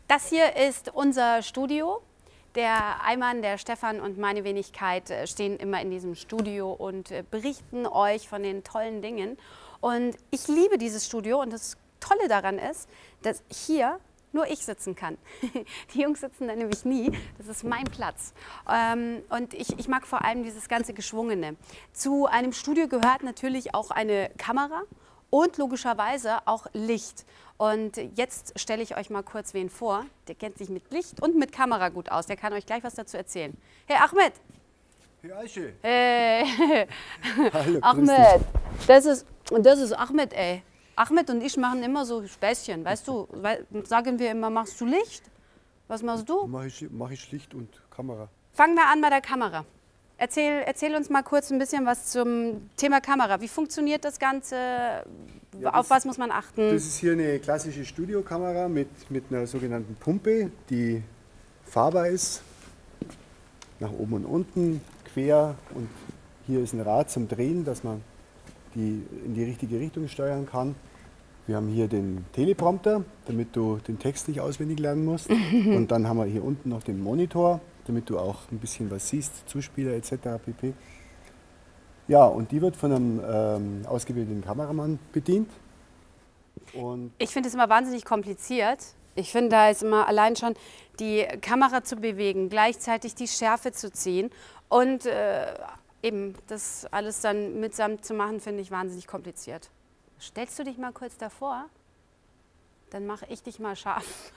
Das hier ist unser Studio. Der Ayman, der Stefan und meine Wenigkeit stehen immer in diesem Studio und berichten euch von den tollen Dingen. Und ich liebe dieses Studio und das Tolle daran ist, dass hier nur ich sitzen kann. Die Jungs sitzen da nämlich nie. Das ist mein Platz. Und ich mag vor allem dieses ganze Geschwungene. Zu einem Studio gehört natürlich auch eine Kamera und logischerweise auch Licht. Und jetzt stelle ich euch mal kurz wen vor. Der kennt sich mit Licht und mit Kamera gut aus. Der kann euch gleich was dazu erzählen. Hey Ahmed! Hey Aische! Hey! Hallo, Ahmed! Das ist Ahmed, ey. Ahmed und ich machen immer so Späßchen, weißt du? Sagen wir immer, machst du Licht? Was machst du? Mach ich Licht und Kamera. Fangen wir an bei der Kamera. Erzähl uns mal kurz ein bisschen was zum Thema Kamera. Wie funktioniert das Ganze? Ja, auf was muss man achten? Das ist hier eine klassische Studiokamera mit einer sogenannten Pumpe, die fahrbar ist. Nach oben und unten, quer. Und hier ist ein Rad zum Drehen, dass man die in die richtige Richtung steuern kann. Wir haben hier den Teleprompter, damit du den Text nicht auswendig lernen musst. Und dann haben wir hier unten noch den Monitor, damit du auch ein bisschen was siehst, Zuspieler etc. pp. Ja, und die wird von einem ausgebildeten Kameramann bedient. Und ich finde es immer wahnsinnig kompliziert. Ich finde, da ist immer allein schon die Kamera zu bewegen, gleichzeitig die Schärfe zu ziehen und eben das alles dann mitsamt zu machen, finde ich wahnsinnig kompliziert. Stellst du dich mal kurz davor? Dann mache ich dich mal scharf.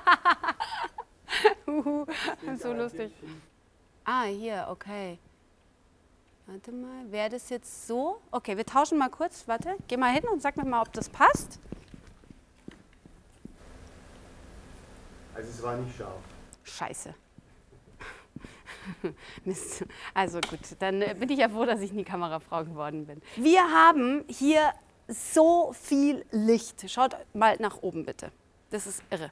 So lustig. Ah, hier, okay. Warte mal, wäre das jetzt so? Okay, wir tauschen mal kurz. Warte, geh mal hin und sag mir mal, ob das passt. also es war nicht scharf. Scheiße. Mist. Also gut, dann bin ich ja froh, dass ich nie Kamerafrau geworden bin. Wir haben hier so viel Licht. Schaut mal nach oben bitte. Das ist irre.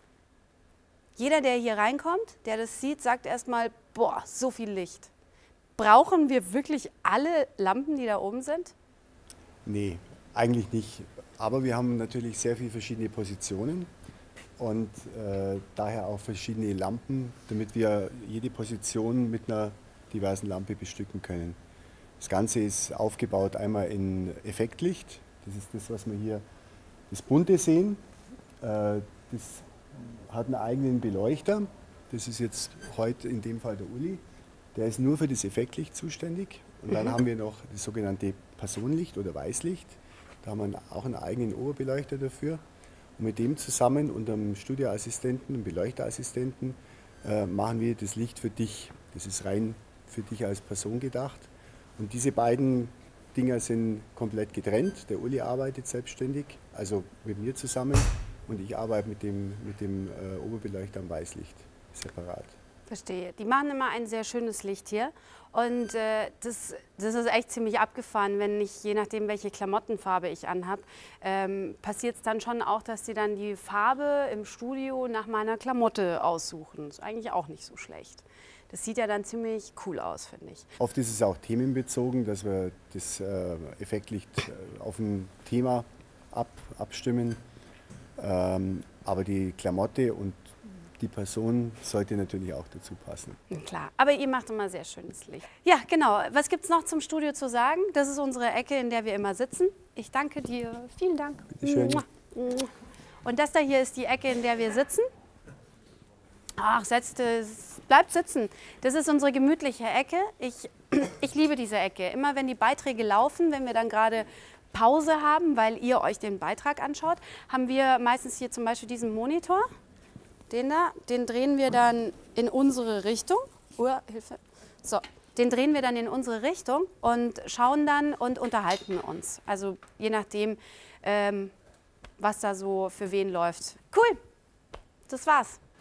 Jeder, der hier reinkommt, der das sieht, sagt erstmal, boah, so viel Licht. Brauchen wir wirklich alle Lampen, die da oben sind? Nee, eigentlich nicht. Aber wir haben natürlich sehr viele verschiedene Positionen und daher auch verschiedene Lampen, damit wir jede Position mit einer diversen Lampe bestücken können. Das Ganze ist aufgebaut einmal in Effektlicht. Das ist das, was wir hier, das bunte sehen. Das hat einen eigenen Beleuchter. Das ist jetzt heute in dem Fall der Uli. Der ist nur für das Effektlicht zuständig. Und dann haben wir noch das sogenannte Personenlicht oder Weißlicht. Da haben wir auch einen eigenen Oberbeleuchter dafür. Und mit dem zusammen und einem Studioassistenten, einem Beleuchterassistenten, machen wir das Licht für dich. Das ist rein für dich als Person gedacht. Und diese beiden Dinger sind komplett getrennt. Der Uli arbeitet selbstständig, also mit mir zusammen. Und ich arbeite mit dem Oberbeleuchter am Weißlicht separat. Verstehe. Die machen immer ein sehr schönes Licht hier. Und das ist echt ziemlich abgefahren, wenn ich, je nachdem, welche Klamottenfarbe ich anhabe, passiert es dann schon auch, dass die dann die Farbe im Studio nach meiner Klamotte aussuchen. Das ist eigentlich auch nicht so schlecht. Das sieht ja dann ziemlich cool aus, finde ich. Oft ist es auch themenbezogen, dass wir das Effektlicht auf ein Thema abstimmen. Aber die Klamotte und die Person sollte natürlich auch dazu passen. Klar, aber ihr macht immer sehr schönes Licht. Ja, genau. Was gibt es noch zum Studio zu sagen? Das ist unsere Ecke, in der wir immer sitzen. Ich danke dir. Vielen Dank. Bitte schön. Und das da hier ist die Ecke, in der wir sitzen. Ach, bleibt sitzen. Das ist unsere gemütliche Ecke. Ich liebe diese Ecke. Immer wenn die Beiträge laufen, wenn wir dann gerade Pause haben, weil ihr euch den Beitrag anschaut, haben wir meistens hier zum Beispiel diesen Monitor. Den drehen wir dann in unsere Richtung. Hilfe. So, den drehen wir dann in unsere Richtung und schauen dann und unterhalten uns. Also je nachdem, was da so für wen läuft. Cool, das war's.